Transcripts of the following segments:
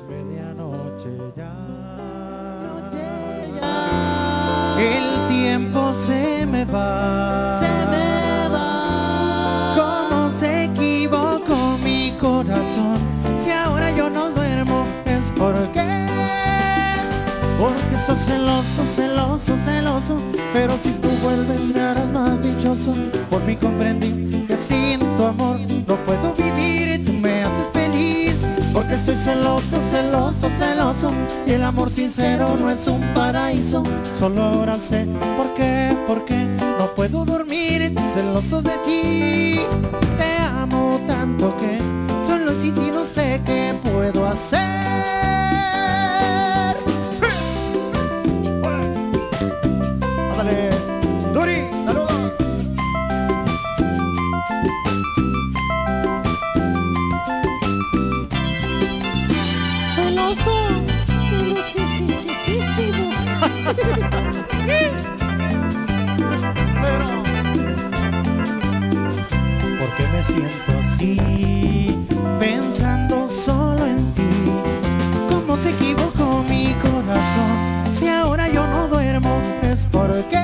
medianoche ya. El tiempo se me va, ¿Cómo se equivocó mi corazón? Si ahora yo no duermo es porque sos celoso, celoso, celoso. Pero si tú vuelves me harás más dichoso. Por fin comprendí que sin tu amor no puedo vivir y tú me haces feliz. Porque soy celoso, celoso, celoso. Y el amor sincero no es un paraíso. Solo ahora sé por qué no puedo dormir celoso de ti. Te amo tanto que solo sin ti no sé qué puedo hacer. Duri, saludos. Celoso, ¿por qué me siento así? Pensando solo en ti. ¿Cómo se equivocó mi corazón? Si ahora yo no duermo es porque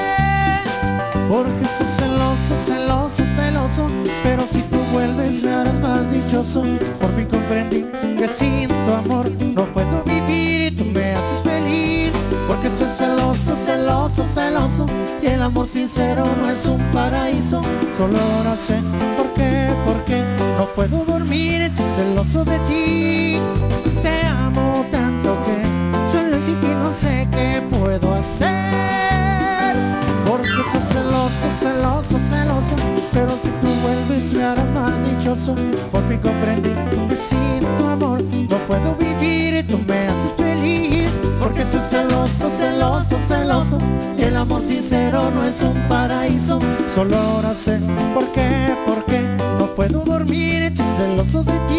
soy celoso, celoso, celoso. Pero si tú vuelves me harás más dichoso. Por fin comprendí que sin tu amor no puedo vivir y tú me haces feliz. Porque estoy celoso, celoso, celoso. Y el amor sincero no es un paraíso. Solo ahora sé por qué no puedo dormir, estoy celoso de ti. Te amo tanto que solo sin ti no sé qué puedo hacer. Porque soy celoso, celoso, celoso. Pero si tú vuelves me harás más dichoso. Por fin comprendí que sin tu amor no puedo vivir y tú me haces feliz. Porque soy celoso, celoso, celoso. Y el amor sincero no es un paraíso. Solo ahora sé por qué no puedo dormir, estoy celoso de ti.